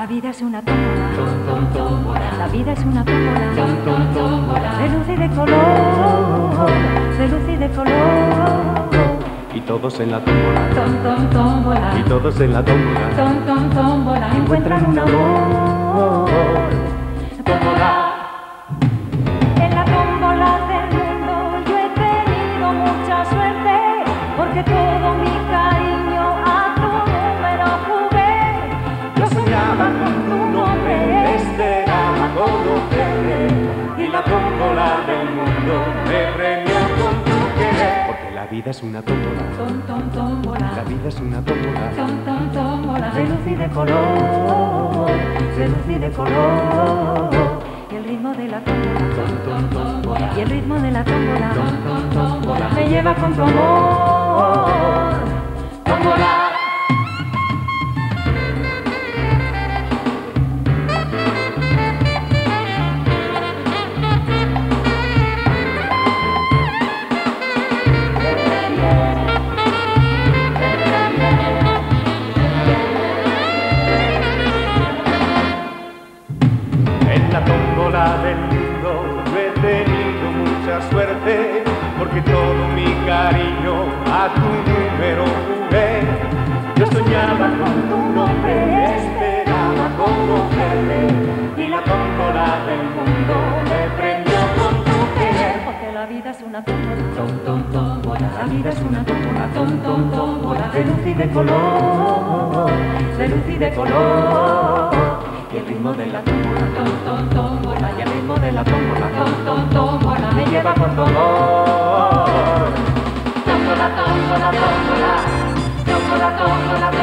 La vida es una tómbola, la vida es una tómbola, de luz y de color, de luz y de color. Y todos en la tómbola, Tómbola, y todos en la tómbola, tómbola, encuentran un amor. Tómbola. En la tómbola del mundo yo he tenido mucha suerte, porque todo mi cariño a tu número jugué. Yo soñaba con tu nombre, esperaba conocerte, y la tómbola del mundo me premió con tu querer. Porque la vida es una tómbola, tómbola, la vida es una tómbola, tómbola, de luz y de color, de luz y de color. Y el ritmo de la tómbola, y el ritmo de la tómbola, me lleva con tu amor. Tómbola. En la tómbola del mundo yo he tenido mucha suerte, porque todo mi cariño a tu número jugué. Yo soñaba con tu nombre, esperaba conocerte, y la tómbola del mundo me premió con tu querer. Porque la vida es una tómbola, la vida es una tómbola, de luz y de color, de luz y de color. Y el ritmo de la tómbola, y el ritmo de la tómbola, me lleva con tu amor. Tómbola, tómbola, tómbola, tómbola, tómbola, tómbola.